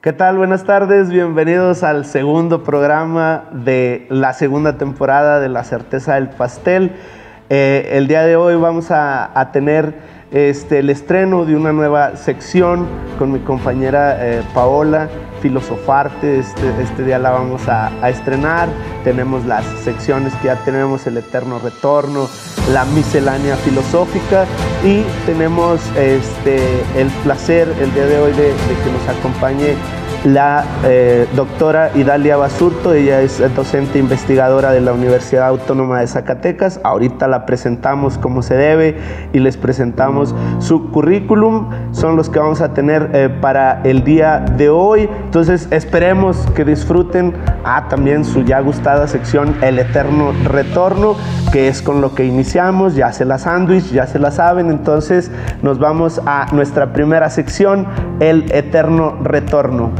¿Qué tal? Buenas tardes, bienvenidos al segundo programa de la segunda temporada de La Certeza del Pastel. El día de hoy vamos a tener el estreno de una nueva sección con mi compañera Paola, Filosofarte. Este día la vamos a estrenar. Tenemos las secciones que ya tenemos, el Eterno Retorno, la miscelánea filosófica, y tenemos el placer el día de hoy de que nos acompañe la doctora Idalia Basurto. Ella es docente investigadora de la Universidad Autónoma de Zacatecas. Ahorita la presentamos como se debe y les presentamos su currículum. Son los que vamos a tener para el día de hoy. Entonces esperemos que disfruten también su ya gustada sección El Eterno Retorno, que es con lo que iniciamos. Ya se la sándwich, ya se la saben. Entonces nos vamos a nuestra primera sección, El Eterno Retorno.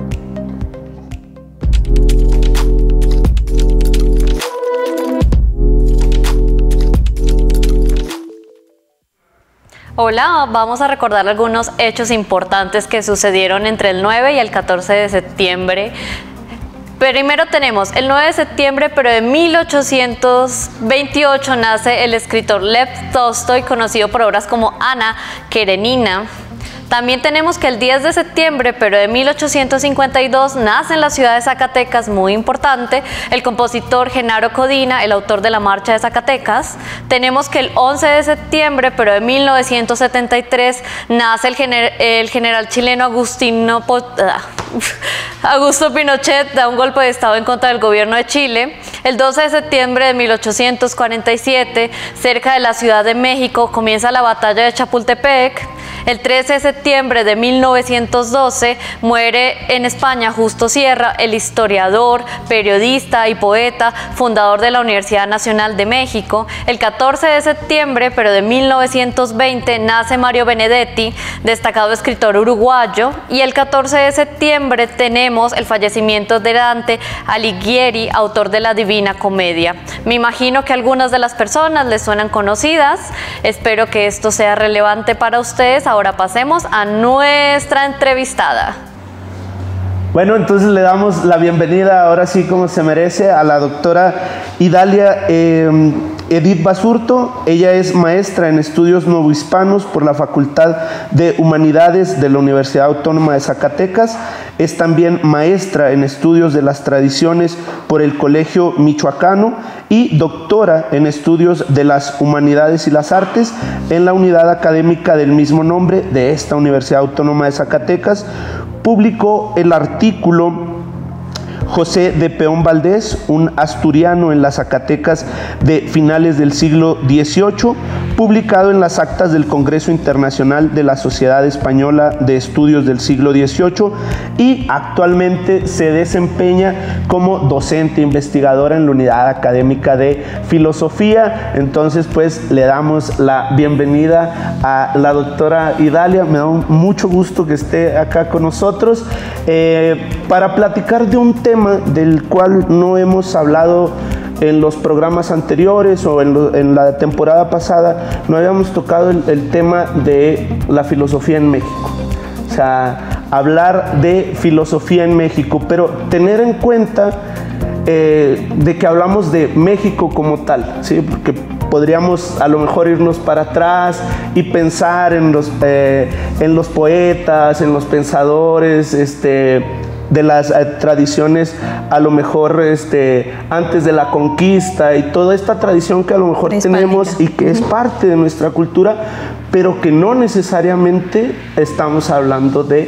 Hola, vamos a recordar algunos hechos importantes que sucedieron entre el 9 y el 14 de septiembre. Primero tenemos el 9 de septiembre, pero de 1828 nace el escritor Lev Tolstoy, conocido por obras como Ana Karenina. También tenemos que el 10 de septiembre, pero de 1852, nace en la ciudad de Zacatecas, muy importante, el compositor Genaro Codina, el autor de la Marcha de Zacatecas. Tenemos que el 11 de septiembre, pero de 1973, nace el general chileno Augusto Pinochet, da un golpe de estado en contra del gobierno de Chile. El 12 de septiembre de 1847, cerca de la Ciudad de México, comienza la batalla de Chapultepec. El 13 de septiembre de 1912 muere en España Justo Sierra, el historiador, periodista y poeta, fundador de la Universidad Nacional de México. El 14 de septiembre, pero de 1920, nace Mario Benedetti, destacado escritor uruguayo. Y el 14 de septiembre tenemos el fallecimiento de Dante Alighieri, autor de la Divina Comedia. Me imagino que algunas de las personas les suenan conocidas. Espero que esto sea relevante para ustedes. Ahora pasemos a nuestra entrevistada. Bueno, entonces le damos la bienvenida, ahora sí como se merece, a la doctora Idalia Edith Basurto. Ella es maestra en estudios novohispanos por la Facultad de Humanidades de la Universidad Autónoma de Zacatecas. Es también maestra en estudios de las tradiciones por el Colegio Michoacano y doctora en estudios de las humanidades y las artes en la unidad académica del mismo nombre de esta Universidad Autónoma de Zacatecas. Publicó el artículo José de Peón Valdés, un asturiano en las Zacatecas de finales del siglo XVIII, publicado en las actas del Congreso Internacional de la Sociedad Española de Estudios del siglo XVIII, y actualmente se desempeña como docente investigadora en la Unidad Académica de Filosofía. Entonces, pues, le damos la bienvenida a la doctora Idalia. Me da mucho gusto que esté acá con nosotros para platicar de un tema del cual no hemos hablado en los programas anteriores o en la temporada pasada. No habíamos tocado el tema de la filosofía en México. O sea, hablar de filosofía en México, pero tener en cuenta de que hablamos de México como tal, ¿sí? Porque podríamos a lo mejor irnos para atrás y pensar en los poetas, en los pensadores, de las tradiciones a lo mejor antes de la conquista, y toda esta tradición que a lo mejor tenemos y que es parte de nuestra cultura, pero que no necesariamente estamos hablando de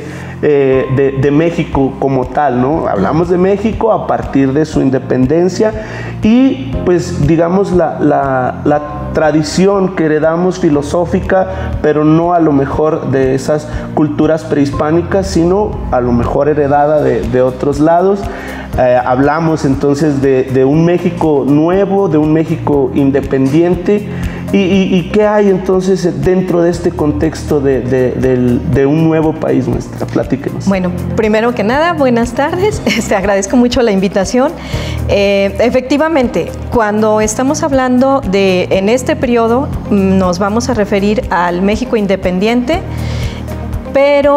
México como tal, ¿no? Hablamos de México a partir de su independencia y, pues, digamos, la tradición que heredamos filosófica, pero no a lo mejor de esas culturas prehispánicas, sino a lo mejor heredada de otros lados. Hablamos entonces de un México nuevo, de un México independiente. ¿Y qué hay entonces dentro de este contexto de un nuevo país, maestra? Platíquenos. Bueno, primero que nada, buenas tardes. Agradezco mucho la invitación. Efectivamente, cuando estamos hablando en este periodo, nos vamos a referir al México independiente, pero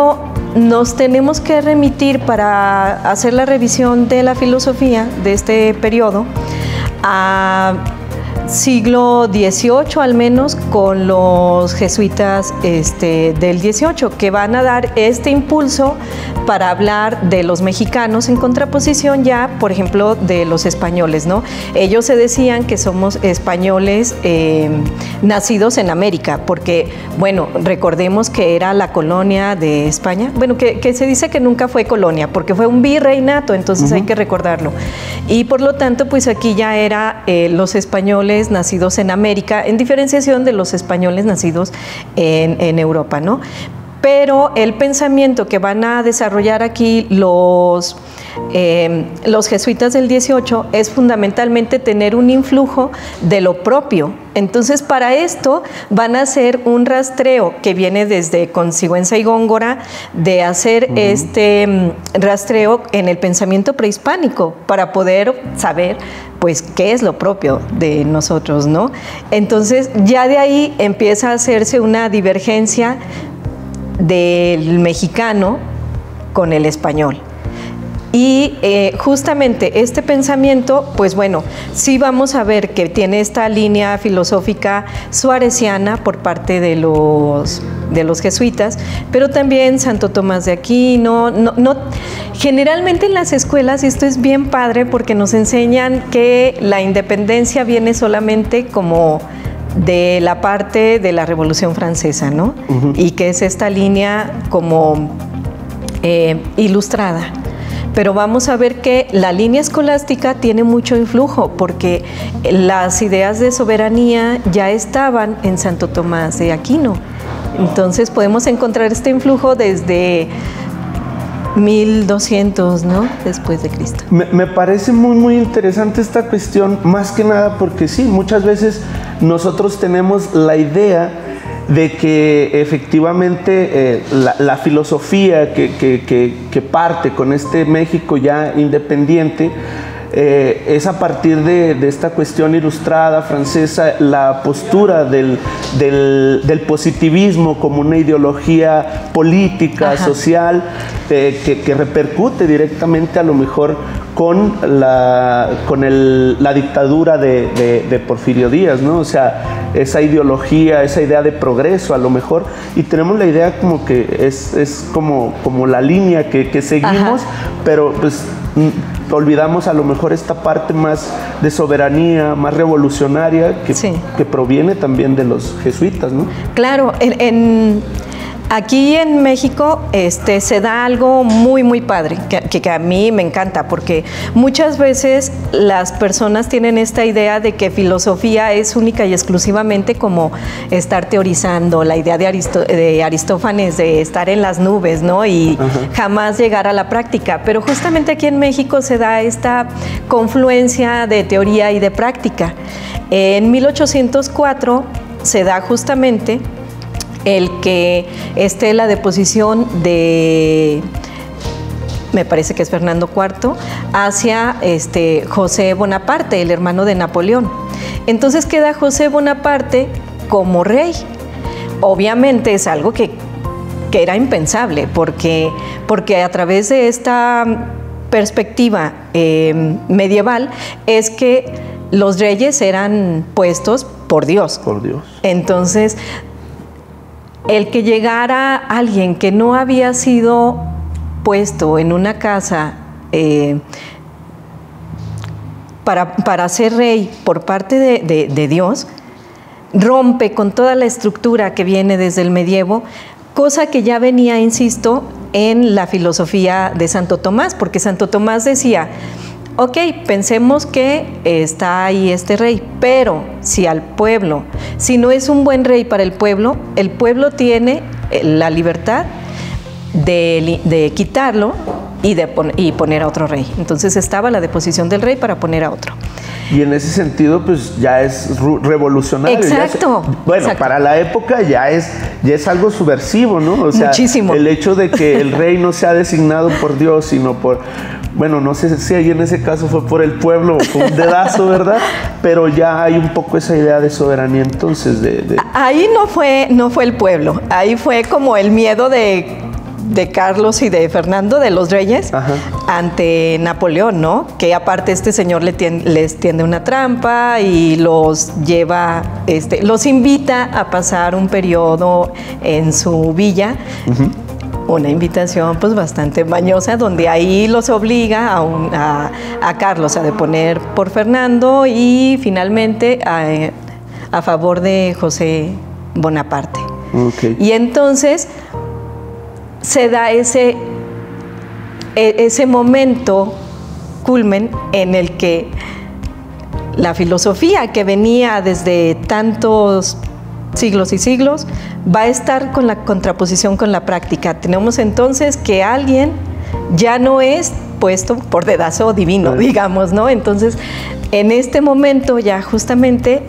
nos tenemos que remitir para hacer la revisión de la filosofía de este periodo a siglo XVIII al menos, con los jesuitas del XVIII, que van a dar este impulso para hablar de los mexicanos en contraposición ya, por ejemplo, de los españoles, ¿no? Ellos se decían que somos españoles nacidos en América, porque, bueno, recordemos que era la colonia de España, bueno, que se dice que nunca fue colonia, porque fue un virreinato, entonces hay que recordarlo. Y por lo tanto, pues aquí ya era los españoles nacidos en América, en diferenciación de los españoles nacidos en Europa, ¿no? Pero el pensamiento que van a desarrollar aquí los jesuitas del XVIII es fundamentalmente tener un influjo de lo propio. Entonces, para esto van a hacer un rastreo que viene desde con Sigüenza y Góngora, de hacer este rastreo en el pensamiento prehispánico para poder saber, pues, qué es lo propio de nosotros, ¿no? Entonces, ya de ahí empieza a hacerse una divergencia del mexicano con el español. Y justamente este pensamiento, pues bueno, sí vamos a ver que tiene esta línea filosófica suareciana por parte de los jesuitas, pero también Santo Tomás de Aquino. Generalmente en las escuelas, y esto es bien padre porque nos enseñan que la independencia viene solamente como de la parte de la Revolución Francesa, ¿no? Y que es esta línea como ilustrada. Pero vamos a ver que la línea escolástica tiene mucho influjo, porque las ideas de soberanía ya estaban en Santo Tomás de Aquino. Entonces podemos encontrar este influjo desde 1200, ¿no? Después de Cristo. Me parece muy interesante esta cuestión, más que nada porque sí, muchas veces nosotros tenemos la idea de que efectivamente la filosofía que parte con este México ya independiente es a partir de esta cuestión ilustrada francesa, la postura del positivismo como una ideología política, social, que repercute directamente a lo mejor con la dictadura de Porfirio Díaz, ¿no? O sea, esa ideología, esa idea de progreso a lo mejor, y tenemos la idea como que es como la línea que seguimos, pero pues olvidamos a lo mejor esta parte más de soberanía, más revolucionaria, que proviene también de los jesuitas, ¿no? Claro, aquí en México se da algo muy padre, que a mí me encanta, porque muchas veces las personas tienen esta idea de que filosofía es única y exclusivamente como estar teorizando, la idea de Aristófanes de estar en las nubes, ¿no? Y jamás llegar a la práctica. Pero justamente aquí en México se da esta confluencia de teoría y de práctica. En 1804 se da justamente el que esté la deposición de, me parece que es Fernando IV, hacia José Bonaparte, el hermano de Napoleón. Entonces queda José Bonaparte como rey. Obviamente es algo que era impensable, porque a través de esta perspectiva medieval es que los reyes eran puestos por Dios. Por Dios. Entonces, el que llegara alguien que no había sido puesto en una casa para ser rey por parte de Dios, rompe con toda la estructura que viene desde el medievo, cosa que ya venía, insisto, en la filosofía de Santo Tomás, porque Santo Tomás decía: ok, pensemos que está ahí este rey, pero si al pueblo, si no es un buen rey para el pueblo tiene la libertad de quitarlo y poner a otro rey. Entonces estaba la deposición del rey para poner a otro. Y en ese sentido, pues ya es revolucionario. Exacto. Exacto. Para la época ya es algo subversivo, ¿no? O sea, muchísimo. El hecho de que el rey no sea designado por Dios, sino por, bueno, no sé si ahí en ese caso fue por el pueblo o fue un dedazo, ¿verdad? Pero ya hay un poco esa idea de soberanía, entonces. Ahí no fue el pueblo, ahí fue como el miedo de de Carlos y de Fernando, de los reyes, ante Napoleón, ¿no? Que aparte este señor les tiende una trampa y los lleva, los invita a pasar un periodo en su villa. Una invitación pues bastante mañosa, donde ahí los obliga a Carlos a deponer por Fernando y finalmente a favor de José Bonaparte. Y entonces se da ese momento culmen en el que la filosofía que venía desde tantos siglos y siglos va a estar con la contraposición con la práctica. Tenemos entonces que alguien ya no es puesto por dedazo divino, digamos, ¿no? Entonces, en este momento ya justamente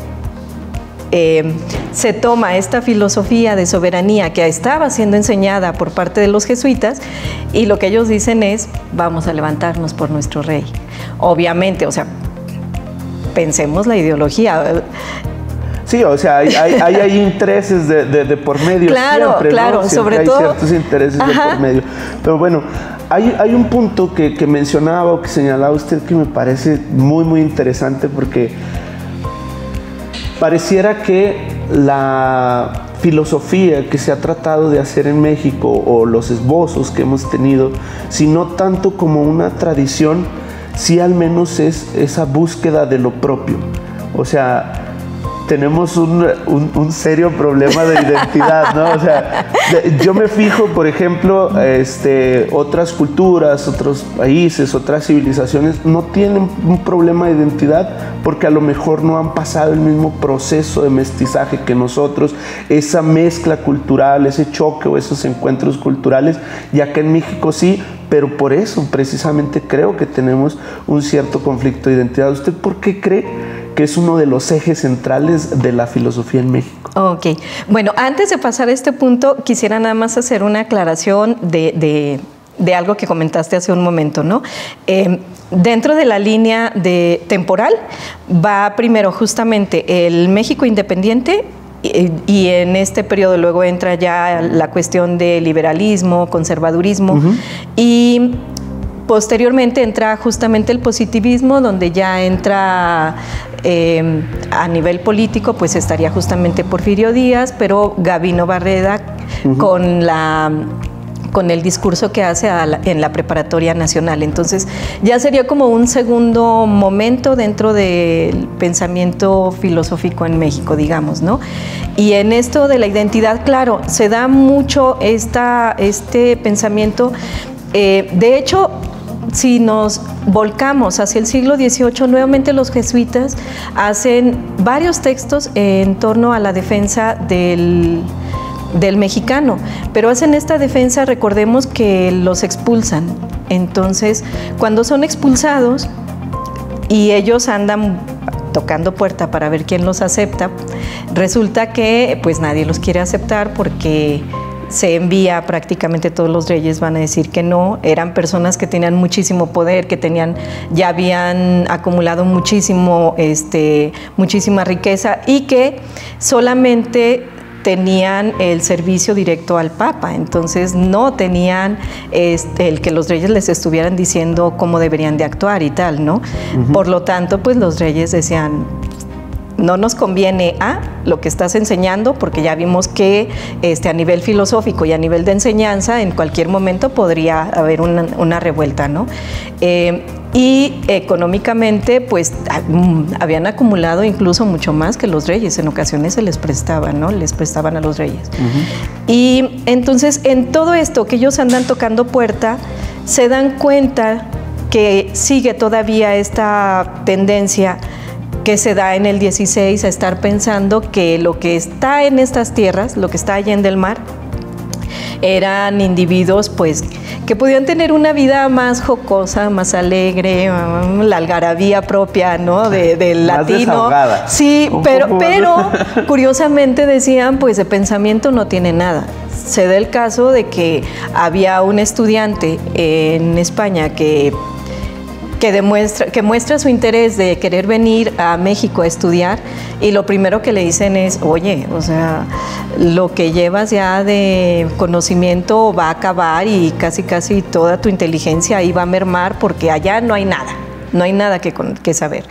se toma esta filosofía de soberanía que estaba siendo enseñada por parte de los jesuitas y lo que ellos dicen es, vamos a levantarnos por nuestro rey. Obviamente, o sea, pensemos la ideología. Sí, o sea, hay intereses de por medio. Claro, siempre, claro, ¿no? sobre hay todo. Ciertos intereses de por medio. Pero bueno, hay un punto que mencionaba o que señalaba usted que me parece muy, muy interesante porque pareciera que la filosofía que se ha tratado de hacer en México o los esbozos que hemos tenido, si no tanto como una tradición, sí al menos es esa búsqueda de lo propio. O sea, tenemos un serio problema de identidad, ¿no? O sea, yo me fijo, por ejemplo, otras culturas, otros países, otras civilizaciones no tienen un problema de identidad porque a lo mejor no han pasado el mismo proceso de mestizaje que nosotros, esa mezcla cultural, ese choque o esos encuentros culturales, y acá en México sí, pero por eso precisamente creo que tenemos un cierto conflicto de identidad. ¿Usted por qué cree que es uno de los ejes centrales de la filosofía en México? Ok, bueno, antes de pasar a este punto, quisiera nada más hacer una aclaración de algo que comentaste hace un momento, ¿no? Dentro de la línea temporal va primero justamente el México independiente y en este periodo luego entra ya la cuestión de liberalismo, conservadurismo y posteriormente entra justamente el positivismo, donde ya entra a nivel político, pues estaría justamente Porfirio Díaz, pero Gabino Barreda con el discurso que hace en la Preparatoria Nacional. Entonces ya sería como un segundo momento dentro del pensamiento filosófico en México, digamos, ¿no? Y en esto de la identidad, claro, se da mucho este pensamiento. De hecho, si nos volcamos hacia el siglo XVIII, nuevamente los jesuitas hacen varios textos en torno a la defensa del mexicano, pero hacen esta defensa, recordemos que los expulsan. Entonces, cuando son expulsados y ellos andan tocando puerta para ver quién los acepta, resulta que pues nadie los quiere aceptar porque se envía, prácticamente todos los reyes van a decir que no, eran personas que tenían muchísimo poder, que ya habían acumulado muchísima riqueza y que solamente tenían el servicio directo al Papa, entonces no tenían el que los reyes les estuvieran diciendo cómo deberían de actuar y tal, ¿no? Por lo tanto, pues los reyes decían, no nos conviene lo que estás enseñando, porque ya vimos que a nivel filosófico y a nivel de enseñanza en cualquier momento podría haber una revuelta, ¿no? Y económicamente pues habían acumulado incluso mucho más que los reyes, en ocasiones se les prestaban, ¿no? Les prestaban a los reyes. Y entonces en todo esto que ellos andan tocando puerta, se dan cuenta que sigue todavía esta tendencia que se da en el 16 a estar pensando que lo que está en estas tierras, lo que está allá en el mar, eran individuos pues que podían tener una vida más jocosa, más alegre, la algarabía propia, ¿no? del latino. Desahogada. Sí, pero curiosamente decían, pues de pensamiento no tiene nada. Se da el caso de que había un estudiante en España que que muestra su interés de querer venir a México a estudiar, y lo primero que le dicen es, oye, o sea, lo que llevas ya de conocimiento va a acabar y casi toda tu inteligencia ahí va a mermar porque allá no hay nada que saber.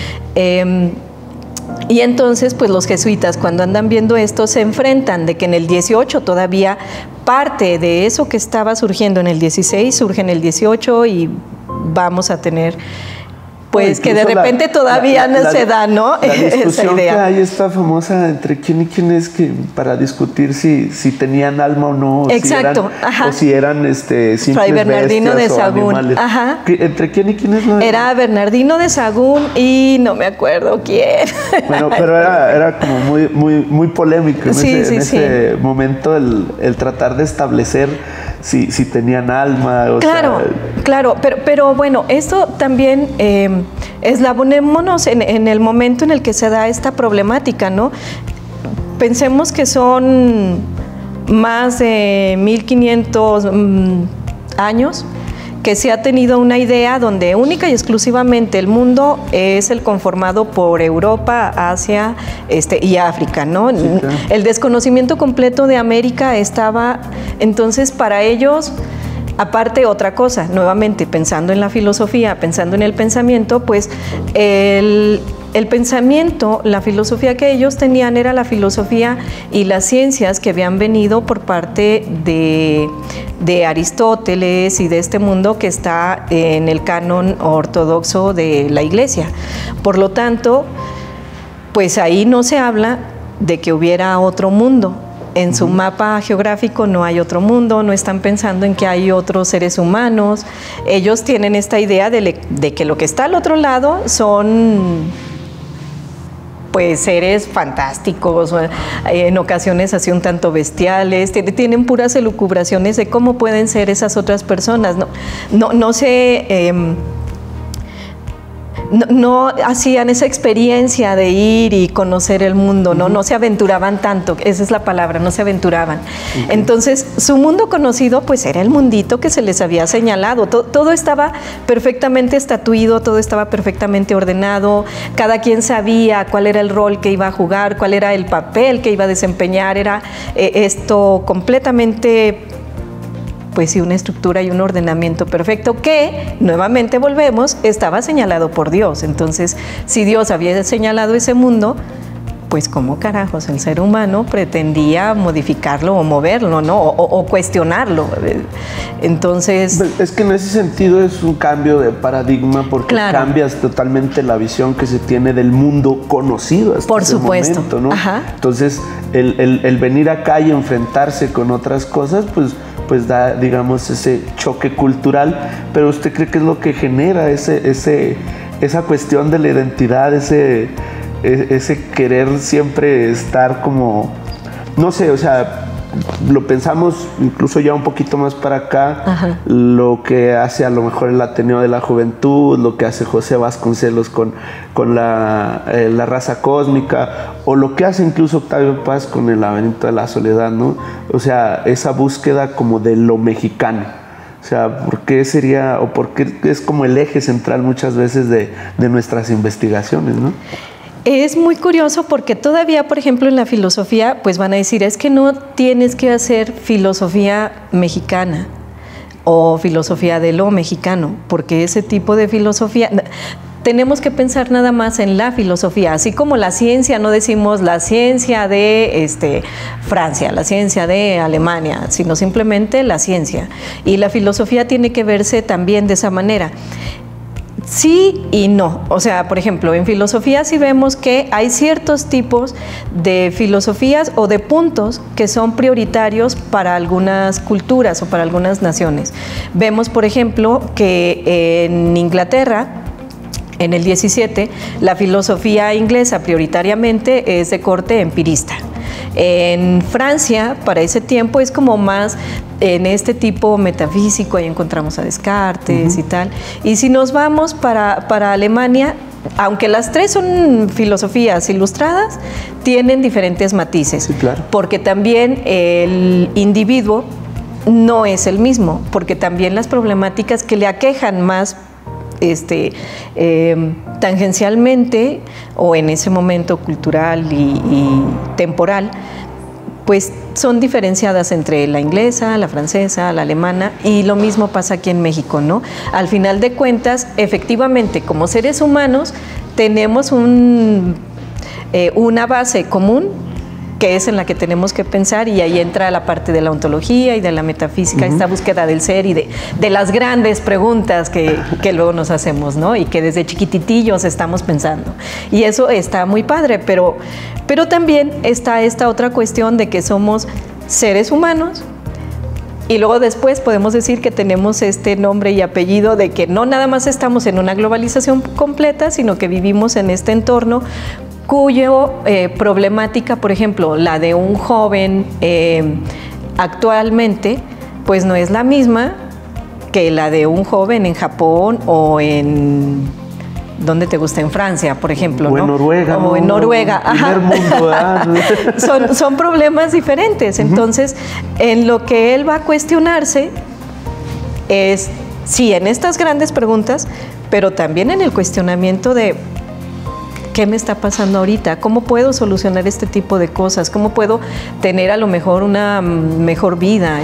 Y entonces, pues los jesuitas, cuando andan viendo esto, se enfrentan de que en el 18 todavía parte de eso que estaba surgiendo en el 16 surge en el 18 y vamos a tener, pues, que de repente todavía no se da, ¿no? La discusión esa idea. que hay está famosa entre quién y quién es, que para discutir si tenían alma o no. Exacto, o si eran simples Fray Bernardino de Sahagún. Ajá. ¿Entre quién y quién es? Era Bernardino de Sahagún y no me acuerdo quién. Bueno, pero era como muy polémico en ese momento el tratar de establecer si tenían alma. Claro, pero bueno, esto también eslabonémonos en el momento en el que se da esta problemática, ¿no? Pensemos que son más de 1500 años que se ha tenido una idea donde única y exclusivamente el mundo es el conformado por Europa, Asia y África, ¿no? Sí, claro. El desconocimiento completo de América estaba, entonces, para ellos, aparte otra cosa, nuevamente pensando en la filosofía, pensando en el pensamiento, pues el pensamiento, la filosofía que ellos tenían era la filosofía y las ciencias que habían venido por parte de Aristóteles y de este mundo que está en el canon ortodoxo de la Iglesia. Por lo tanto, pues ahí no se habla de que hubiera otro mundo. En su mapa geográfico no hay otro mundo, no están pensando en que hay otros seres humanos. Ellos tienen esta idea de que lo que está al otro lado son, pues, seres fantásticos, en ocasiones así un tanto bestiales, tienen puras elucubraciones de cómo pueden ser esas otras personas. No sé, no hacían esa experiencia de ir y conocer el mundo, no se aventuraban tanto, esa es la palabra, no se aventuraban. Entonces, su mundo conocido, pues, era el mundito que se les había señalado. Todo estaba perfectamente estatuido, todo estaba perfectamente ordenado, cada quien sabía cuál era el rol que iba a jugar, cuál era el papel que iba a desempeñar, era esto completamente, pues sí, una estructura y un ordenamiento perfecto que, nuevamente volvemos, estaba señalado por Dios. Entonces, si Dios había señalado ese mundo, pues ¿cómo carajos el ser humano pretendía modificarlo o moverlo, ¿no? O cuestionarlo? Entonces... Es que en ese sentido es un cambio de paradigma porque cambias totalmente la visión que se tiene del mundo conocido hasta ese momento, ¿no? Ajá. Entonces, el venir acá y enfrentarse con otras cosas, pues da, digamos, ese choque cultural. Pero ¿usted cree que es lo que genera esa cuestión de la identidad, ese querer siempre estar como, no sé, o sea, lo pensamos incluso ya un poquito más para acá? Ajá. Lo que hace a lo mejor el Ateneo de la Juventud, lo que hace José Vasconcelos con la raza cósmica, o lo que hace incluso Octavio Paz con el Laberinto de la Soledad, ¿no? O sea, esa búsqueda como de lo mexicano. O sea, ¿por qué sería, o por qué es como el eje central muchas veces de nuestras investigaciones, ¿no? Es muy curioso porque todavía, por ejemplo, en la filosofía, pues van a decir, es que no tienes que hacer filosofía mexicana o filosofía de lo mexicano, porque ese tipo de filosofía... Tenemos que pensar nada más en la filosofía, así como la ciencia, no decimos la ciencia de Francia, la ciencia de Alemania, sino simplemente la ciencia. Y la filosofía tiene que verse también de esa manera. Sí y no. O sea, por ejemplo, en filosofía sí vemos que hay ciertos tipos de filosofías o de puntos que son prioritarios para algunas culturas o para algunas naciones. Vemos, por ejemplo, que en Inglaterra, en el 17, la filosofía inglesa prioritariamente es de corte empirista. En Francia, para ese tiempo, es como más en este tipo metafísico, ahí encontramos a Descartes y tal. Y si nos vamos para Alemania, aunque las tres son filosofías ilustradas, tienen diferentes matices. Sí, claro. Porque también el individuo no es el mismo, porque también las problemáticas que le aquejan más tangencialmente o en ese momento cultural y temporal, pues son diferenciadas entre la inglesa, la francesa, la alemana, y lo mismo pasa aquí en México, ¿no? Al final de cuentas, efectivamente, como seres humanos, tenemos una base común, que es en la que tenemos que pensar, y ahí entra la parte de la ontología y de la metafísica, esta búsqueda del ser y de las grandes preguntas que luego nos hacemos, ¿no? Y que desde chiquititillos estamos pensando. Y eso está muy padre, pero también está esta otra cuestión de que somos seres humanos, y luego después podemos decir que tenemos este nombre y apellido de que no nada más estamos en una globalización completa, sino que vivimos en este entorno cuyo problemática, por ejemplo, la de un joven actualmente, pues no es la misma que la de un joven en Japón o en... ¿Dónde te gusta? En Francia, por ejemplo, o en Noruega. O en Noruega. Primer mundo, son problemas diferentes. Entonces, en lo que él va a cuestionarse es, sí, en estas grandes preguntas, pero también en el cuestionamiento de ¿qué me está pasando ahorita? ¿Cómo puedo solucionar este tipo de cosas? ¿Cómo puedo tener a lo mejor una mejor vida?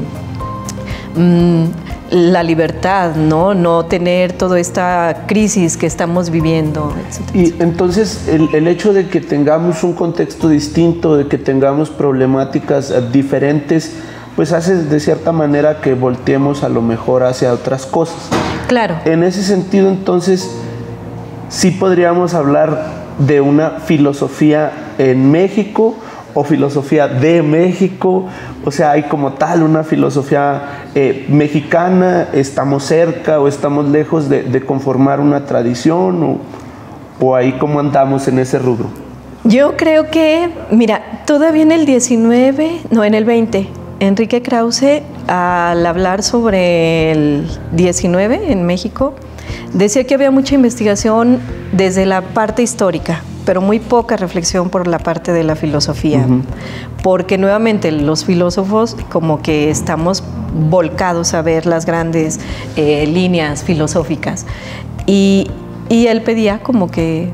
La libertad, no tener toda esta crisis que estamos viviendo, etc. Y entonces el hecho de que tengamos un contexto distinto, de que tengamos problemáticas diferentes, pues hace de cierta manera que volteemos a lo mejor hacia otras cosas. Claro. En ese sentido, entonces, sí podríamos hablar de una filosofía en México o filosofía de México, o sea, hay como tal una filosofía mexicana, estamos cerca o estamos lejos de conformar una tradición, o ahí cómo andamos en ese rubro. Yo creo que, mira, todavía en el 19, no, en el 20, Enrique Krause, al hablar sobre el 19 en México, decía que había mucha investigación desde la parte histórica, pero muy poca reflexión por la parte de la filosofía, porque nuevamente los filósofos como que estamos volcados a ver las grandes líneas filosóficas, y él pedía como que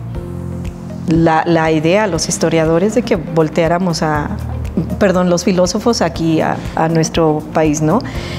la idea a los historiadores de que volteáramos los filósofos aquí a nuestro país, ¿no?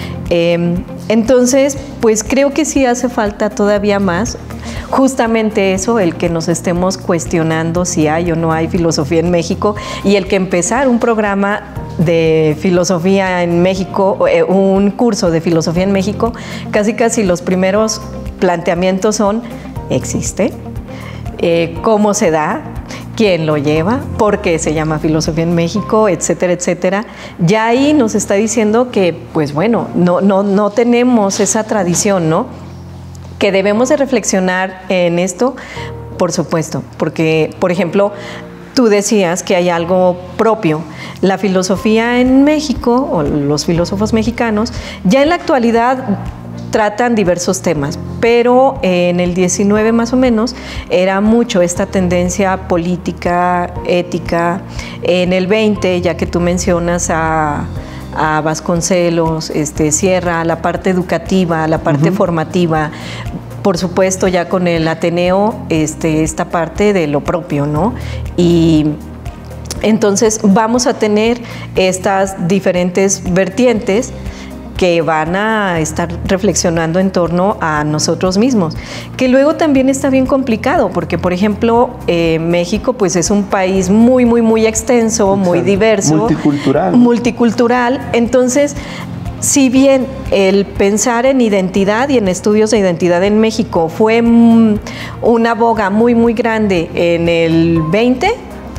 Entonces, pues creo que sí hace falta todavía más, justamente eso, el que nos estemos cuestionando si hay o no hay filosofía en México, y el que empezar un programa de filosofía en México, un curso de filosofía en México, casi los primeros planteamientos son: ¿existe? ¿Cómo se da? ¿Quién lo lleva? ¿Por qué se llama filosofía en México? Etcétera, etcétera. Ya ahí nos está diciendo que, pues bueno, no tenemos esa tradición, ¿no? Que debemos de reflexionar en esto, por supuesto, porque, por ejemplo, tú decías que hay algo propio. La filosofía en México, o los filósofos mexicanos, ya en la actualidad tratan diversos temas, pero en el 19 más o menos era mucho esta tendencia política, ética. En el 20, ya que tú mencionas a Vasconcelos, Sierra, la parte educativa, la parte formativa, por supuesto ya con el Ateneo, esta parte de lo propio, ¿no? Y entonces vamos a tener estas diferentes vertientes que van a estar reflexionando en torno a nosotros mismos, que luego también está bien complicado, porque por ejemplo México pues es un país muy extenso, muy diverso, multicultural, entonces si bien el pensar en identidad y en estudios de identidad en México fue una boga muy grande en el 20,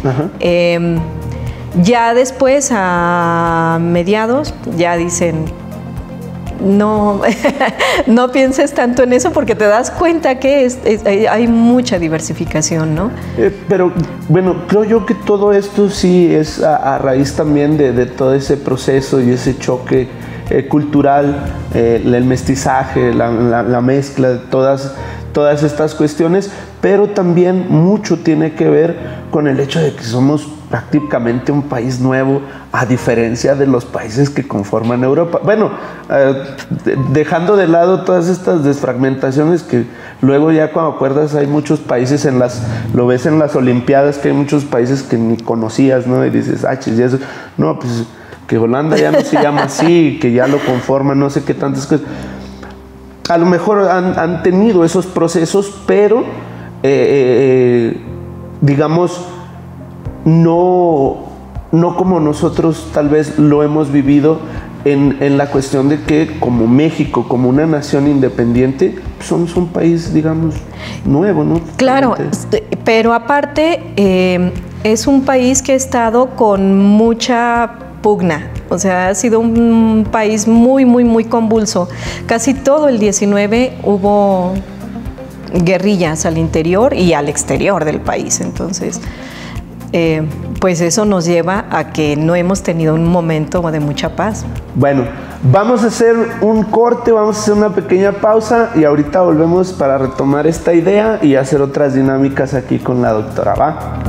ya después a mediados ya dicen: no pienses tanto en eso, porque te das cuenta que hay mucha diversificación, ¿no? Pero bueno, creo yo que todo esto sí es a raíz también de todo ese proceso y ese choque cultural, el mestizaje, la mezcla de todas estas cuestiones, pero también mucho tiene que ver con el hecho de que somos prácticamente un país nuevo, a diferencia de los países que conforman Europa. Bueno, dejando de lado todas estas desfragmentaciones que luego ya cuando acuerdas hay muchos países lo ves en las Olimpiadas, que hay muchos países que ni conocías, ¿no? Y dices, y eso, no, pues que Holanda ya no se llama así, que ya lo conforman, no sé qué tantas cosas. A lo mejor han tenido esos procesos, pero digamos, no como nosotros tal vez lo hemos vivido en la cuestión de que como México, como una nación independiente, somos un país, digamos, nuevo, ¿no? Claro, pero aparte es un país que ha estado con mucha pugna, o sea, ha sido un país muy, muy, muy convulso. Casi todo el 19 hubo guerrillas al interior y al exterior del país, entonces pues eso nos lleva a que no hemos tenido un momento de mucha paz. Bueno, vamos a hacer un corte, vamos a hacer una pequeña pausa y ahorita volvemos para retomar esta idea y hacer otras dinámicas aquí con la doctora, ¿va?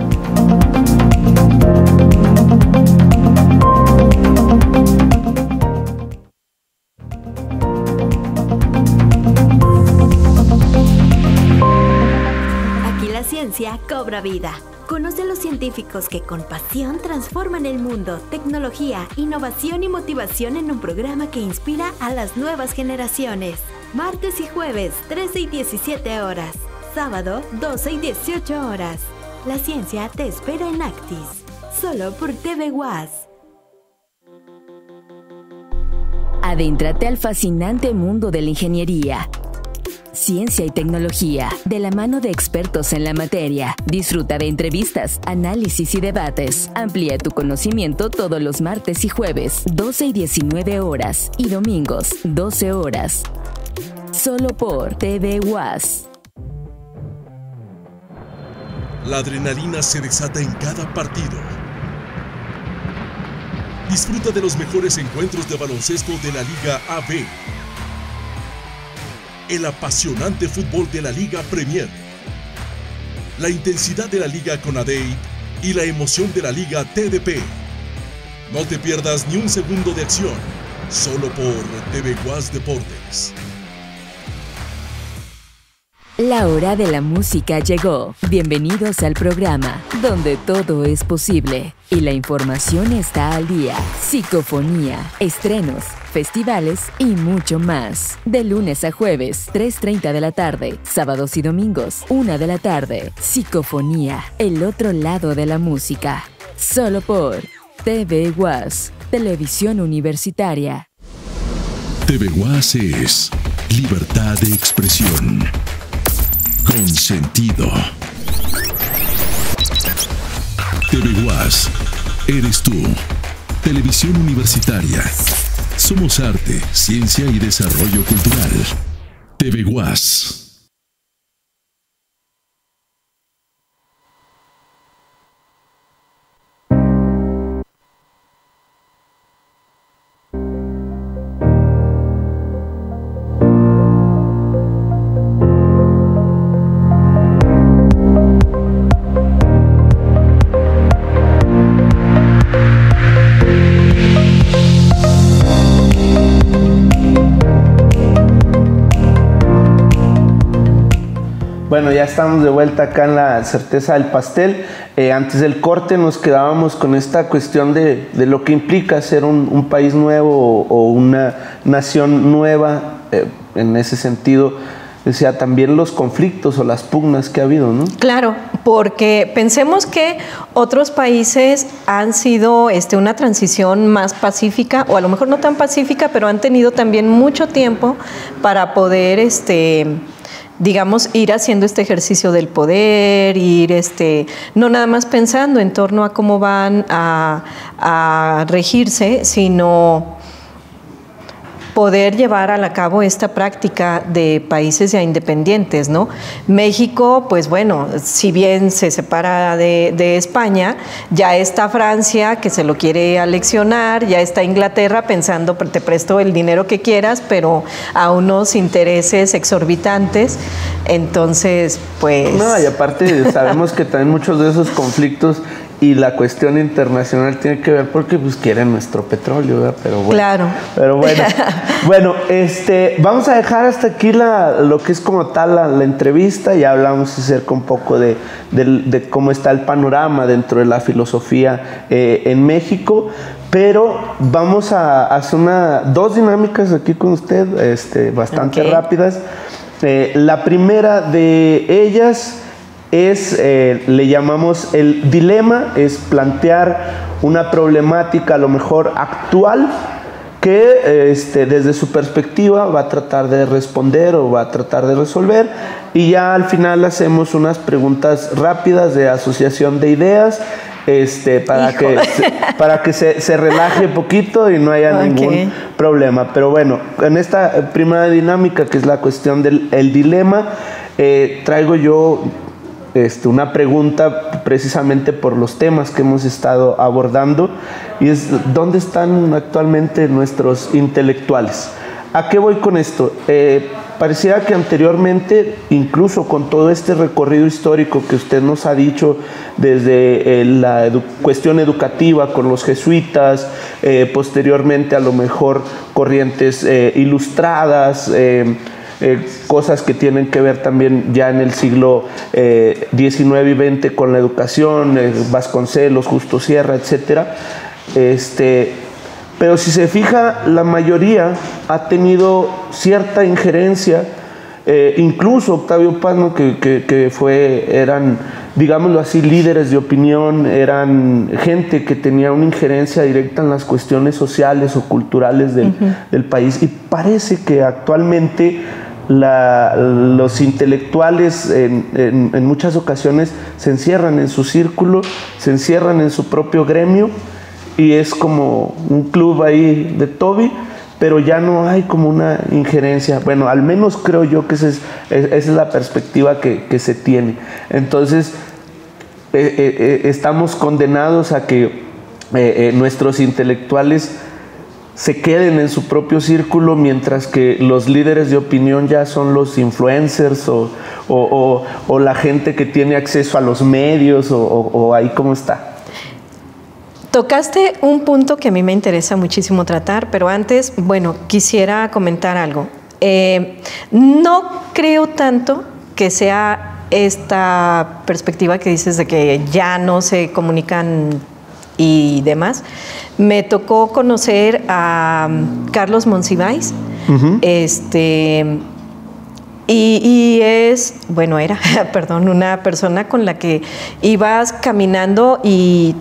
Aquí la ciencia cobra vida. Conoce a los científicos que con pasión transforman el mundo, tecnología, innovación y motivación en un programa que inspira a las nuevas generaciones. Martes y jueves, 13 y 17 horas. Sábado, 12 y 18 horas. La ciencia te espera en Actis, solo por TV UAS. Adéntrate al fascinante mundo de la ingeniería, ciencia y tecnología, de la mano de expertos en la materia. Disfruta de entrevistas, análisis y debates. Amplía tu conocimiento todos los martes y jueves, 12 y 19 horas, y domingos, 12 horas. Solo por TV UAS. La adrenalina se desata en cada partido. Disfruta de los mejores encuentros de baloncesto de la Liga AB. El apasionante fútbol de la Liga Premier, la intensidad de la Liga CONADEIP y la emoción de la Liga TDP. No te pierdas ni un segundo de acción, solo por TV UAS Deportes. La hora de la música llegó. Bienvenidos al programa, donde todo es posible y la información está al día. Psicofonía, estrenos, festivales y mucho más. De lunes a jueves, 3:30 de la tarde. Sábados y domingos, 1 de la tarde. Psicofonía, el otro lado de la música. Solo por TV UAS, Televisión Universitaria. TV UAS es libertad de expresión. Con sentido. TV UAS, eres tú. Televisión Universitaria. Somos arte, ciencia y desarrollo cultural. TV UAS. Bueno, ya estamos de vuelta acá en la certeza del pastel. Antes del corte nos quedábamos con esta cuestión de lo que implica ser un país nuevo o una nación nueva. En ese sentido, decía, también los conflictos o las pugnas que ha habido, ¿no? Claro, porque pensemos que otros países han sido una transición más pacífica, o a lo mejor no tan pacífica, pero han tenido también mucho tiempo para poder digamos, ir haciendo este ejercicio del poder, ir no nada más pensando en torno a cómo van a regirse, sino poder llevar a cabo esta práctica de países ya independientes, ¿no? México, pues bueno, si bien se separa de España, ya está Francia, que se lo quiere anexionar, ya está Inglaterra pensando, te presto el dinero que quieras, pero a unos intereses exorbitantes. Entonces, pues... No, y aparte sabemos que también muchos de esos conflictos y la cuestión internacional tiene que ver porque pues quieren nuestro petróleo, ¿verdad? Pero bueno, claro. Pero bueno, vamos a dejar hasta aquí lo que es como tal la entrevista. Ya hablamos acerca un poco de cómo está el panorama dentro de la filosofía en México, pero vamos a hacer dos dinámicas aquí con usted, bastante rápidas. La primera de ellas le llamamos el dilema, es plantear una problemática a lo mejor actual que desde su perspectiva va a tratar de responder o va a tratar de resolver, y ya al final hacemos unas preguntas rápidas de asociación de ideas para que se relaje un poquito y no haya ningún problema. Pero bueno, en esta primera dinámica, que es la cuestión del dilema, traigo yo una pregunta precisamente por los temas que hemos estado abordando, y es: ¿dónde están actualmente nuestros intelectuales? ¿A qué voy con esto? Pareciera que anteriormente, incluso con todo este recorrido histórico que usted nos ha dicho, desde la cuestión educativa con los jesuitas, posteriormente a lo mejor corrientes ilustradas, cosas que tienen que ver también ya en el siglo XIX y XX con la educación, Vasconcelos, Justo Sierra, etcétera. Pero si se fija, la mayoría ha tenido cierta injerencia, incluso Octavio Paz, ¿no? que eran, digámoslo así, líderes de opinión, eran gente que tenía una injerencia directa en las cuestiones sociales o culturales del país, y parece que actualmente los intelectuales en muchas ocasiones se encierran en su círculo, se encierran en su propio gremio, y es como un club ahí de Toby, pero ya no hay como una injerencia. Bueno, al menos creo yo que esa es la perspectiva que se tiene. Entonces, estamos condenados a que nuestros intelectuales se queden en su propio círculo, mientras que los líderes de opinión ya son los influencers o la gente que tiene acceso a los medios, o ahí cómo está. Tocaste un punto que a mí me interesa muchísimo tratar, pero antes, bueno, quisiera comentar algo. No creo tanto que sea esta perspectiva que dices de que ya no se comunican y demás. Me tocó conocer a Carlos Monsiváis, y es, bueno, era, perdón, una persona con la que ibas caminando y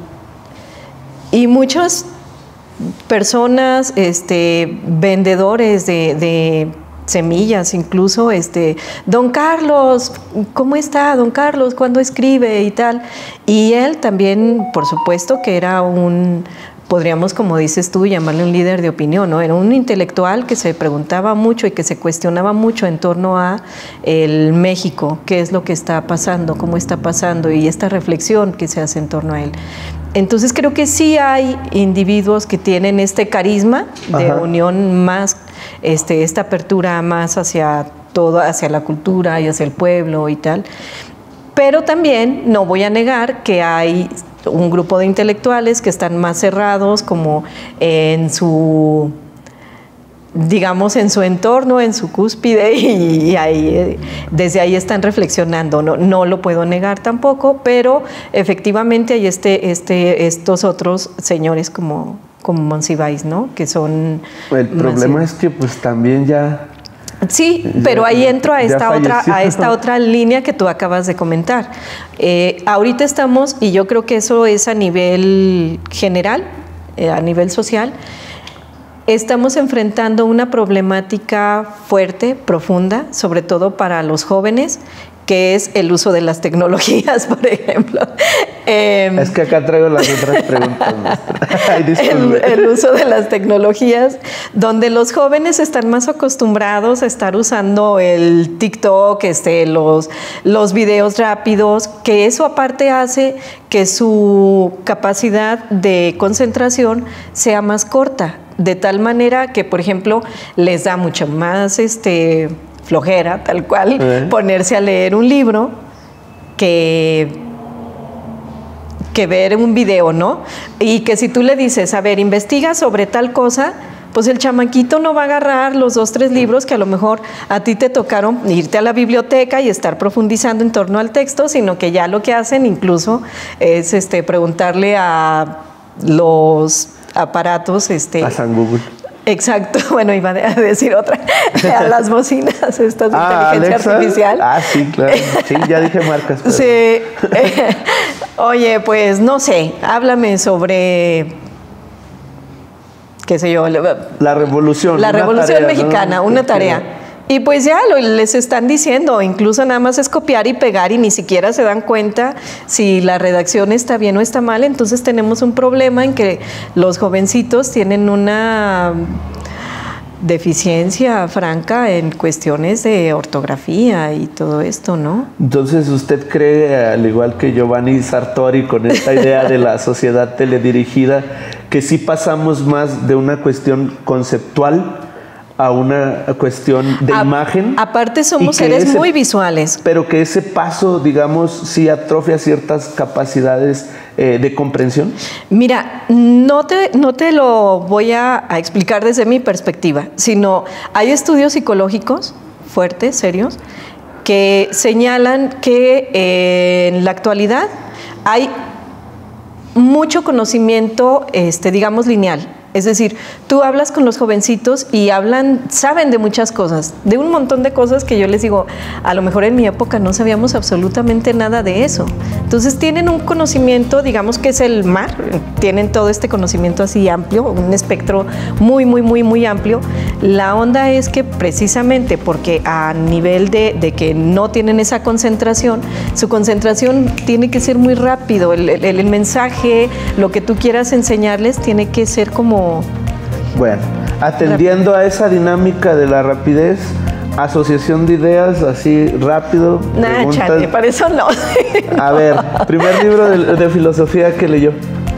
muchas personas, vendedores de semillas, incluso, don Carlos, ¿cómo está, don Carlos? ¿Cuándo escribe? Y tal. Y él también, por supuesto, que era podríamos, como dices tú, llamarle un líder de opinión, ¿no? Era un intelectual que se preguntaba mucho y que se cuestionaba mucho en torno a el México, qué es lo que está pasando, cómo está pasando, y esta reflexión que se hace en torno a él. Entonces creo que sí hay individuos que tienen este carisma de unión más, esta apertura más hacia todo, hacia la cultura y hacia el pueblo y tal. Pero también no voy a negar que hay un grupo de intelectuales que están más cerrados, como en su, digamos, en su entorno, en su cúspide, y ahí, desde ahí están reflexionando. No lo puedo negar tampoco, pero efectivamente hay estos otros señores como Monsiváis, ¿no? Que son... El problema es que pues también ya... Sí, pero ahí entro a esta otra línea que tú acabas de comentar. Ahorita estamos, y yo creo que eso es a nivel general, a nivel social, estamos enfrentando una problemática fuerte, profunda, sobre todo para los jóvenes, que es el uso de las tecnologías, por ejemplo. Es que acá traigo las otras preguntas. el uso de las tecnologías, donde los jóvenes están más acostumbrados a estar usando el TikTok, los videos rápidos, que eso aparte hace que su capacidad de concentración sea más corta, de tal manera que, por ejemplo, les da mucho más flojera, tal cual, ponerse a leer un libro que que ver un video, ¿no? Y que si tú le dices, a ver, investiga sobre tal cosa, pues el chamaquito no va a agarrar los 2, 3 libros que a lo mejor a ti te tocaron irte a la biblioteca y estar profundizando en torno al texto, sino que ya lo que hacen incluso es preguntarle a los aparatos. A San Google. Exacto, bueno, iba a decir otra, a las bocinas estas de inteligencia Alexa. artificial. Sí, claro, sí, ya dije marcas. Pero... Sí, oye, pues no sé, háblame sobre, qué sé yo. La revolución. La Revolución tarea, Mexicana, ¿no? una tarea. Y pues ya les están diciendo, incluso nada más es copiar y pegar y ni siquiera se dan cuenta si la redacción está bien o está mal. Entonces tenemos un problema en que los jovencitos tienen una deficiencia franca en cuestiones de ortografía y todo esto, ¿no? Entonces, ¿usted cree, al igual que Giovanni Sartori, con esta idea de la sociedad teledirigida, que sí pasamos más de una cuestión conceptual a una cuestión de imagen? Aparte somos seres muy visuales. Pero que ese paso, digamos, sí atrofia ciertas capacidades de comprensión. Mira, no te lo voy a explicar desde mi perspectiva, sino hay estudios psicológicos fuertes, serios, que señalan que en la actualidad hay mucho conocimiento, digamos, lineal. Es decir, tú hablas con los jovencitos y saben de muchas cosas, de un montón de cosas que yo les digo, a lo mejor en mi época no sabíamos absolutamente nada de eso. Entonces tienen un conocimiento, digamos que es el mar, tienen todo este conocimiento así amplio, un espectro muy, muy, muy, muy amplio. La onda es que precisamente porque a nivel de que no tienen esa concentración, su concentración tiene que ser muy rápido, el mensaje, lo que tú quieras enseñarles tiene que ser como... Bueno, atendiendo a esa dinámica de la rapidez, asociación de ideas, así rápido. Nah, chale, para eso no. A ver, primer libro de filosofía que leyó.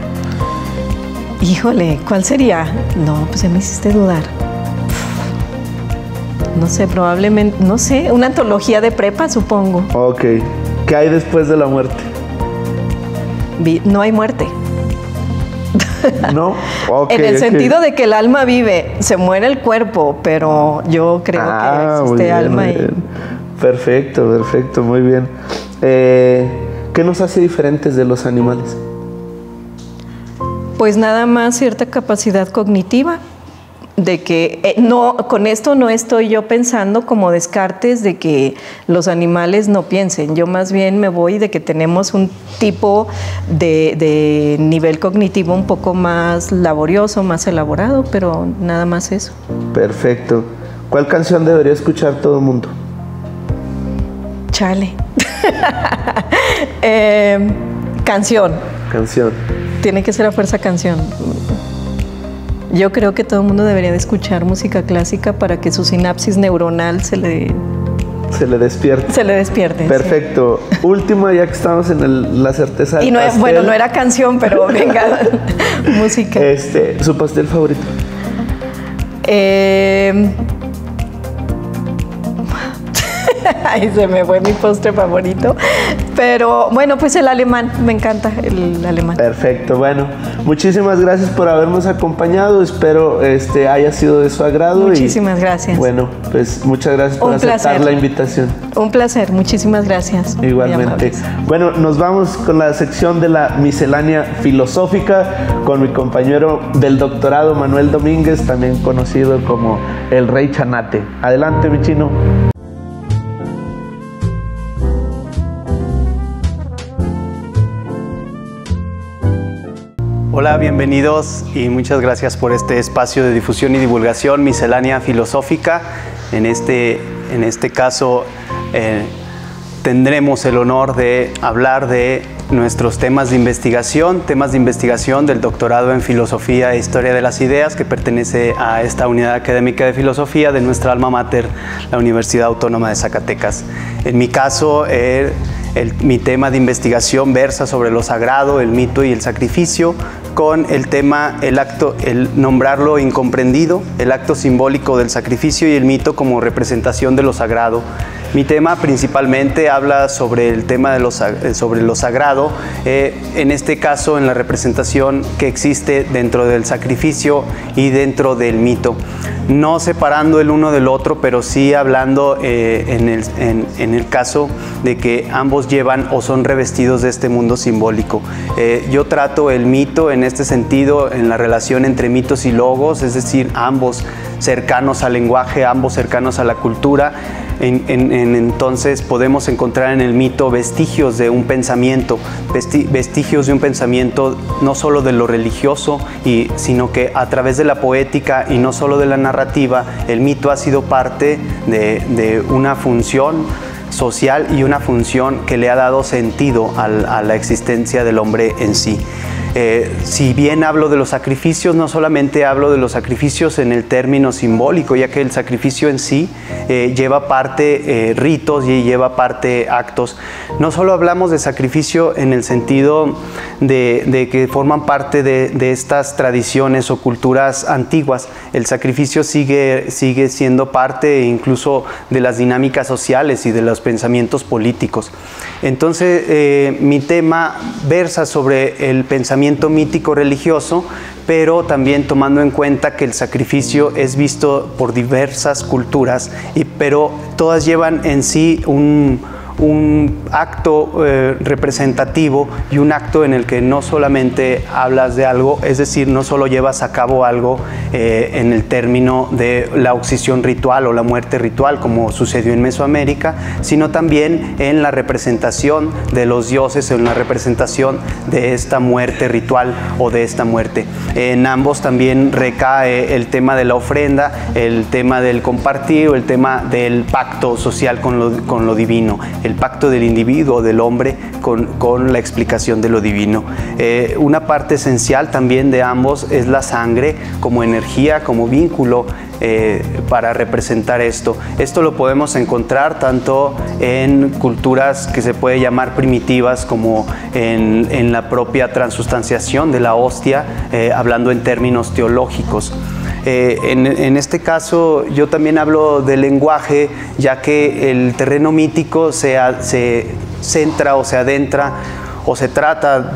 Híjole, ¿cuál sería? No, pues ya me hiciste dudar. No sé, probablemente, no sé, una antología de prepa, supongo. Ok. ¿Qué hay después de la muerte? No hay muerte. ¿No? Okay, en el sentido de que el alma vive, se muere el cuerpo, pero yo creo que existe alma. Muy bien. Perfecto, perfecto, muy bien. ¿Qué nos hace diferentes de los animales? Pues nada más cierta capacidad cognitiva, de que no, con esto no estoy yo pensando como Descartes de que los animales no piensen, yo más bien me voy de que tenemos un tipo de nivel cognitivo un poco más laborioso, más elaborado, pero nada más eso. Perfecto. ¿Cuál canción debería escuchar todo el mundo? Chale. Canción. Canción. Tiene que ser a fuerza canción. Yo creo que todo el mundo debería de escuchar música clásica para que su sinapsis neuronal se le despierte. Se le despierte. Perfecto. Sí. Última, ya que estamos en la certeza del pastel. Bueno, no era canción, pero venga, música. ¿Su pastel favorito? Ay, se me fue mi postre favorito. Pero bueno, pues el alemán, me encanta el alemán. Perfecto, bueno, muchísimas gracias por habernos acompañado. Espero haya sido de su agrado. Muchísimas gracias. Bueno, pues muchas gracias por aceptar la invitación. Un placer, muchísimas gracias. Igualmente. Bueno, nos vamos con la sección de la miscelánea filosófica con mi compañero del doctorado, Manuel Domínguez, también conocido como el Rey Chanate. Adelante, mi chino. Hola, bienvenidos y muchas gracias por este espacio de difusión y divulgación miscelánea filosófica. En este caso tendremos el honor de hablar de nuestros temas de investigación del doctorado en Filosofía e Historia de las Ideas, que pertenece a esta unidad académica de filosofía de nuestra alma mater, la Universidad Autónoma de Zacatecas. En mi caso, mi tema de investigación versa sobre lo sagrado, el mito y el sacrificio, con el tema, el nombrarlo incomprendido, el acto simbólico del sacrificio y el mito como representación de lo sagrado. Mi tema principalmente habla sobre el tema de sobre lo sagrado, en este caso en la representación que existe dentro del sacrificio y dentro del mito. No separando el uno del otro, pero sí hablando en el caso de que ambos llevan o son revestidos de este mundo simbólico. Yo trato el mito en este sentido, en la relación entre mitos y logos, es decir, ambos cercanos al lenguaje, ambos cercanos a la cultura. Entonces podemos encontrar en el mito vestigios de un pensamiento, vestigios de un pensamiento no solo de lo religioso, sino que a través de la poética y no solo de la narrativa, el mito ha sido parte de una función social y una función que le ha dado sentido a la existencia del hombre en sí. Si bien hablo de los sacrificios, no solamente hablo de los sacrificios en el término simbólico, ya que el sacrificio en sí lleva parte ritos y lleva parte actos. No solo hablamos de sacrificio en el sentido de que forman parte de estas tradiciones o culturas antiguas. El sacrificio sigue siendo parte incluso de las dinámicas sociales y de los pensamientos políticos. Entonces, mi tema versa sobre el pensamiento mítico religioso, pero también tomando en cuenta que el sacrificio es visto por diversas culturas, pero todas llevan en sí un acto representativo y un acto en el que no solamente hablas de algo, es decir, no solo llevas a cabo algo en el término de la oxición ritual o la muerte ritual, como sucedió en Mesoamérica, sino también en la representación de los dioses, en la representación de esta muerte ritual o de esta muerte. En ambos también recae el tema de la ofrenda, el tema del compartir o el tema del pacto social con lo divino. El pacto del individuo, del hombre, con la explicación de lo divino. Una parte esencial también de ambos es la sangre como energía, como vínculo para representar esto. Esto lo podemos encontrar tanto en culturas que se puede llamar primitivas como en la propia transustanciación de la hostia, hablando en términos teológicos. En este caso yo también hablo del lenguaje, ya que el terreno mítico se centra o se adentra o se trata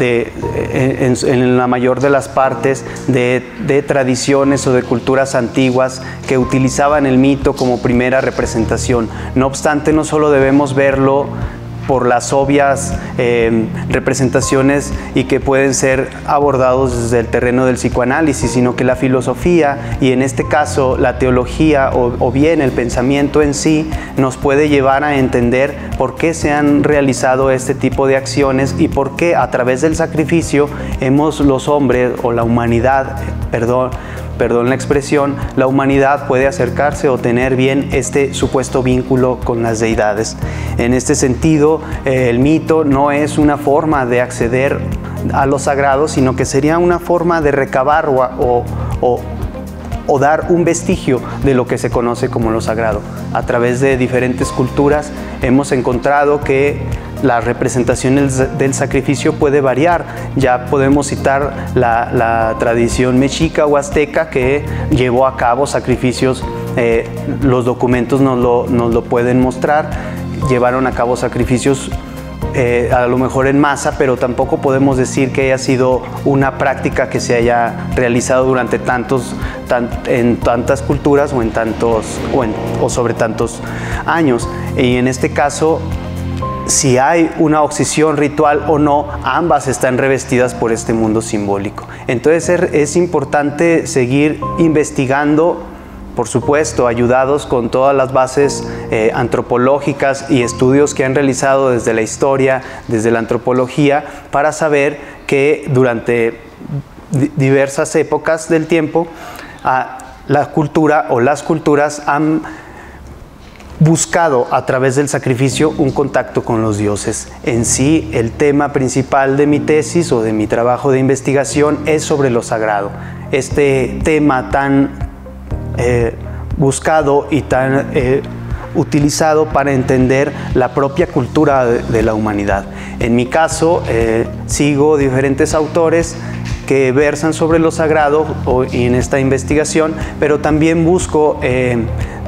en la mayor de las partes de tradiciones o de culturas antiguas que utilizaban el mito como primera representación. No obstante, no solo debemos verlo por las obvias representaciones y que pueden ser abordados desde el terreno del psicoanálisis, sino que la filosofía y en este caso la teología o bien el pensamiento en sí nos puede llevar a entender por qué se han realizado este tipo de acciones y por qué a través del sacrificio los hombres o la humanidad, perdón la expresión, la humanidad puede acercarse o tener bien este supuesto vínculo con las deidades. En este sentido, el mito no es una forma de acceder a lo sagrado, sino que sería una forma de recabar o dar un vestigio de lo que se conoce como lo sagrado. A través de diferentes culturas hemos encontrado que la representación del sacrificio puede variar. Ya podemos citar la tradición mexica o azteca que llevó a cabo sacrificios, los documentos nos lo pueden mostrar, llevaron a cabo sacrificios a lo mejor en masa, pero tampoco podemos decir que haya sido una práctica que se haya realizado durante en tantas culturas o sobre tantos años. Y en este caso, si hay una oxición ritual o no, ambas están revestidas por este mundo simbólico. Entonces es importante seguir investigando, por supuesto, ayudados con todas las bases antropológicas y estudios que han realizado desde la historia, desde la antropología, para saber que durante diversas épocas del tiempo, la cultura o las culturas han buscado a través del sacrificio un contacto con los dioses. En sí, el tema principal de mi tesis o de mi trabajo de investigación es sobre lo sagrado. Este tema tan buscado y tan utilizado para entender la propia cultura de la humanidad. En mi caso, sigo diferentes autores que versan sobre lo sagrado y en esta investigación, pero también busco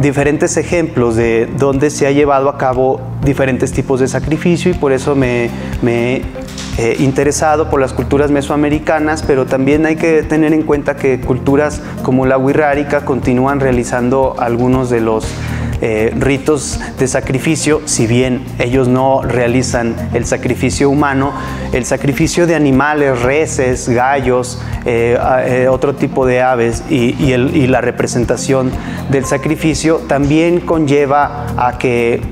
diferentes ejemplos de donde se ha llevado a cabo diferentes tipos de sacrificio, y por eso me he interesado por las culturas mesoamericanas, pero también hay que tener en cuenta que culturas como la wixárika continúan realizando algunos de los ritos de sacrificio. Si bien ellos no realizan el sacrificio humano, el sacrificio de animales, reses, gallos, otro tipo de aves y la representación del sacrificio también conlleva a que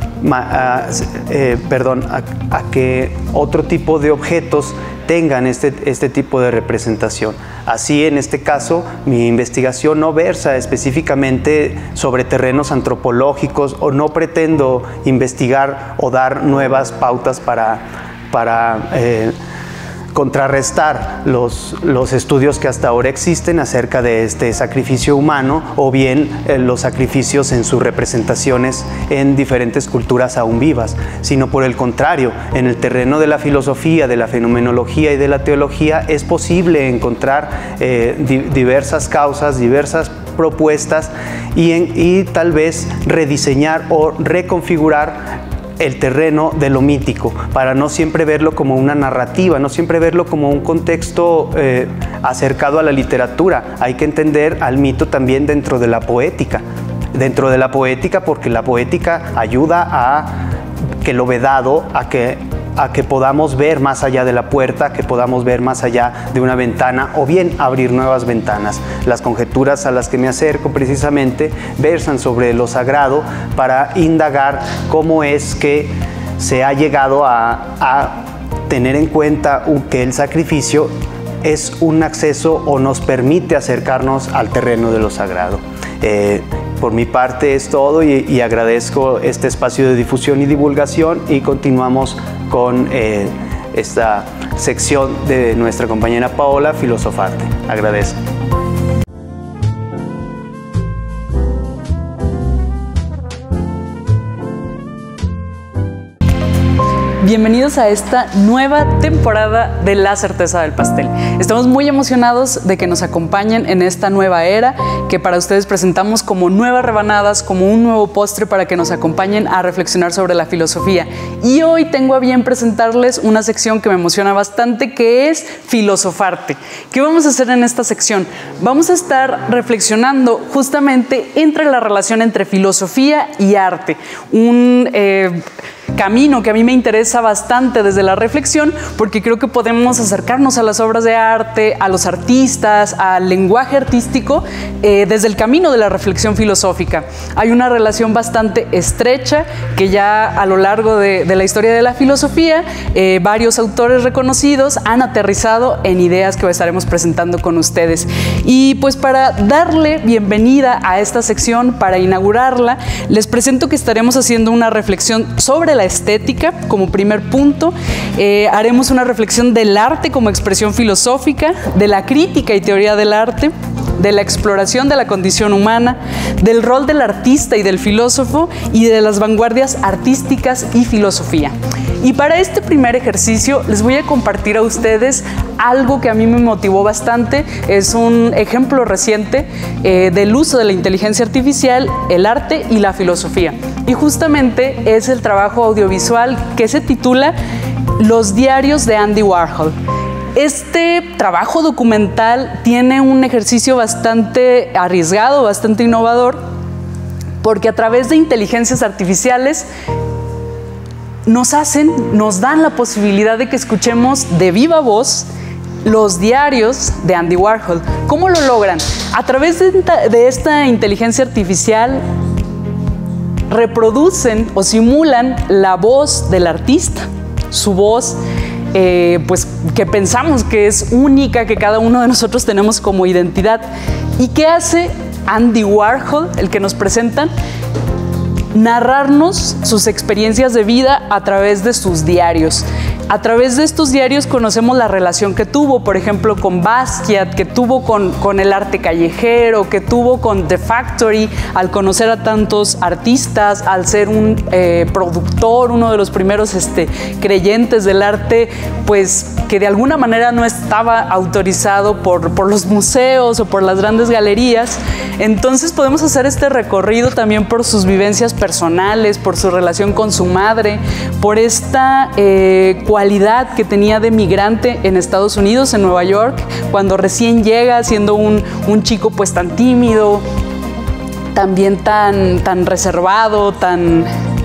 otro tipo de objetos tengan este tipo de representación. Así, en este caso, mi investigación no versa específicamente sobre terrenos antropológicos, o no pretendo investigar o dar nuevas pautas para contrarrestar los estudios que hasta ahora existen acerca de este sacrificio humano, o bien los sacrificios en sus representaciones en diferentes culturas aún vivas, sino por el contrario, en el terreno de la filosofía, de la fenomenología y de la teología es posible encontrar diversas causas, diversas propuestas y tal vez rediseñar o reconfigurar el terreno de lo mítico, para no siempre verlo como una narrativa, no siempre verlo como un contexto acercado a la literatura. Hay que entender al mito también dentro de la poética. Porque la poética ayuda a que lo vedado, a que podamos ver más allá de la puerta, que podamos ver más allá de una ventana, o bien abrir nuevas ventanas. Las conjeturas a las que me acerco precisamente versan sobre lo sagrado para indagar cómo es que se ha llegado a tener en cuenta que el sacrificio es un acceso o nos permite acercarnos al terreno de lo sagrado. Por mi parte es todo, y agradezco este espacio de difusión y divulgación, y continuamos con esta sección de nuestra compañera Paola, Filosofarte. Agradezco. Bienvenidos a esta nueva temporada de La Certeza del Pastel. Estamos muy emocionados de que nos acompañen en esta nueva era que para ustedes presentamos como nuevas rebanadas, como un nuevo postre para que nos acompañen a reflexionar sobre la filosofía. Y hoy tengo a bien presentarles una sección que me emociona bastante, que es Filosofarte. ¿Qué vamos a hacer en esta sección? Vamos a estar reflexionando justamente entre la relación entre filosofía y arte. Un camino que a mí me interesa bastante desde la reflexión, porque creo que podemos acercarnos a las obras de arte, a los artistas, al lenguaje artístico, desde el camino de la reflexión filosófica. Hay una relación bastante estrecha que ya a lo largo de la historia de la filosofía, varios autores reconocidos han aterrizado en ideas que estaremos presentando con ustedes. Y pues para darle bienvenida a esta sección, para inaugurarla, les presento que estaremos haciendo una reflexión sobre la estética como primer punto. Haremos una reflexión del arte como expresión filosófica, de la crítica y teoría del arte, de la exploración de la condición humana, del rol del artista y del filósofo, y de las vanguardias artísticas y filosofía. Y para este primer ejercicio les voy a compartir a ustedes algo que a mí me motivó bastante. Es un ejemplo reciente del uso de la inteligencia artificial, el arte y la filosofía. Y justamente es el trabajo audiovisual que se titula Los diarios de Andy Warhol. Este trabajo documental tiene un ejercicio bastante arriesgado, bastante innovador, porque a través de inteligencias artificiales nos dan la posibilidad de que escuchemos de viva voz los diarios de Andy Warhol. ¿Cómo lo logran? A través de esta inteligencia artificial reproducen o simulan la voz del artista, su voz, pues que pensamos que es única, que cada uno de nosotros tenemos como identidad. ¿Y qué hace Andy Warhol, el que nos presentan? Narrarnos sus experiencias de vida a través de sus diarios. a través de estos diarios conocemos la relación que tuvo, por ejemplo, con Basquiat, que tuvo con el arte callejero, que tuvo con The Factory, al conocer a tantos artistas, al ser un productor, uno de los primeros creyentes del arte, pues que de alguna manera no estaba autorizado por los museos o por las grandes galerías. Entonces podemos hacer este recorrido también por sus vivencias personales, por su relación con su madre, por esta cualidad que tenía de migrante en Estados Unidos, en Nueva York, cuando recién llega, siendo un chico pues tan tímido, también tan reservado, tan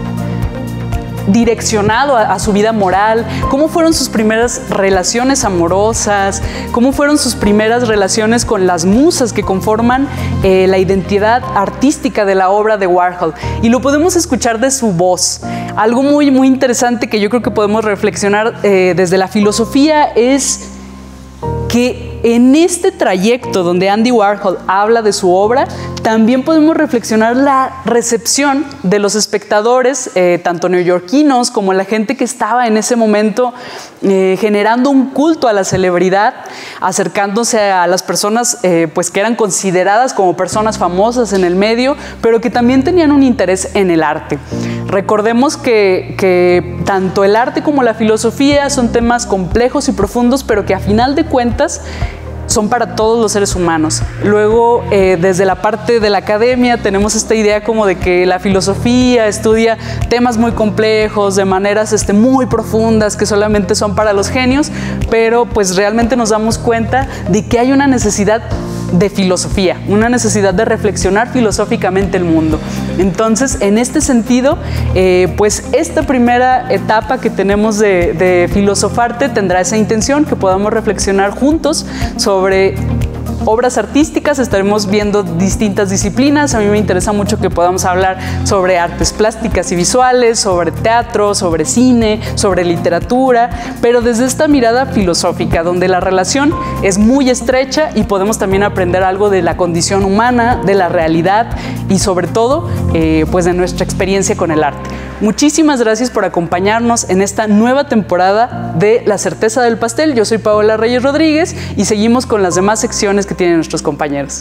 direccionado a su vida moral, cómo fueron sus primeras relaciones amorosas, cómo fueron sus primeras relaciones con las musas que conforman la identidad artística de la obra de Warhol. Y lo podemos escuchar de su voz. Algo muy, muy interesante que yo creo que podemos reflexionar desde la filosofía es que en este trayecto donde Andy Warhol habla de su obra, también podemos reflexionar la recepción de los espectadores, tanto neoyorquinos como la gente que estaba en ese momento generando un culto a la celebridad, acercándose a las personas pues que eran consideradas como personas famosas en el medio, pero que también tenían un interés en el arte. Recordemos que tanto el arte como la filosofía son temas complejos y profundos, pero que a final de cuentas son para todos los seres humanos. Luego, desde la parte de la academia, tenemos esta idea como de que la filosofía estudia temas muy complejos, de maneras muy profundas, que solamente son para los genios, pero pues realmente nos damos cuenta de que hay una necesidad de filosofía, una necesidad de reflexionar filosóficamente el mundo. Entonces, en este sentido, pues esta primera etapa que tenemos de Filosofarte tendrá esa intención, que podamos reflexionar juntos sobre obras artísticas. Estaremos viendo distintas disciplinas. A mí me interesa mucho que podamos hablar sobre artes plásticas y visuales, sobre teatro, sobre cine, sobre literatura, pero desde esta mirada filosófica, donde la relación es muy estrecha y podemos también aprender algo de la condición humana, de la realidad y sobre todo, pues de nuestra experiencia con el arte. Muchísimas gracias por acompañarnos en esta nueva temporada de La Certeza del Pastel. Yo soy Paola Reyes Rodríguez y seguimos con las demás secciones que tienen nuestros compañeros.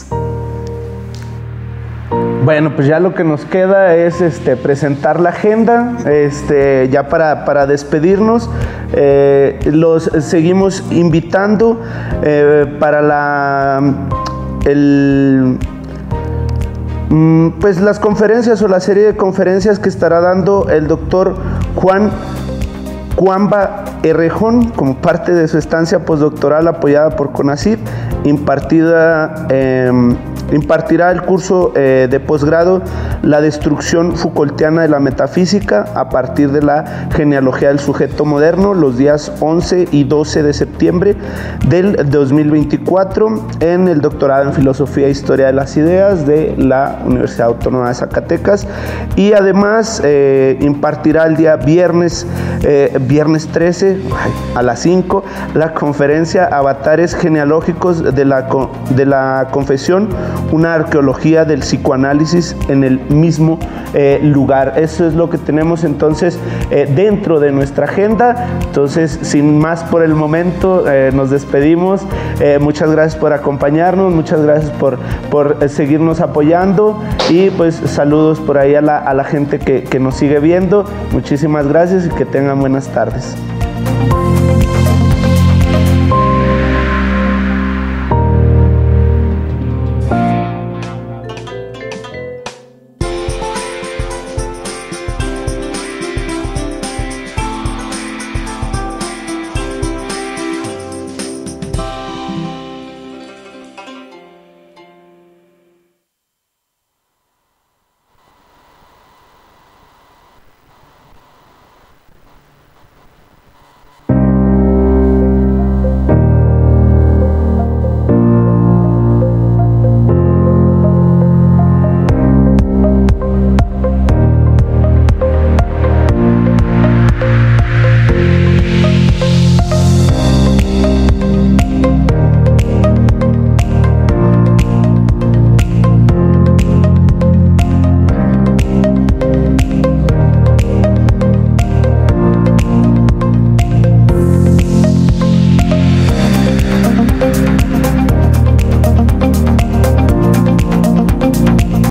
Bueno, pues ya lo que nos queda es presentar la agenda, ya para despedirnos. Los seguimos invitando para pues las conferencias o la serie de conferencias que estará dando el doctor Juanba Errejón como parte de su estancia postdoctoral apoyada por CONACYT. Impartirá el curso de posgrado La destrucción Foucaultiana de la metafísica a partir de la genealogía del sujeto moderno, los días 11 y 12 de septiembre del 2024 en el doctorado en Filosofía e Historia de las Ideas de la Universidad Autónoma de Zacatecas. Y además impartirá el día viernes 13 a las 5 la conferencia Avatares genealógicos de la confesión, una arqueología del psicoanálisis en el mismo lugar. Eso es lo que tenemos entonces dentro de nuestra agenda. Entonces, sin más por el momento, nos despedimos. Muchas gracias por acompañarnos, muchas gracias por seguirnos apoyando y pues saludos por ahí a la gente que nos sigue viendo. Muchísimas gracias y que tengan buenas tardes.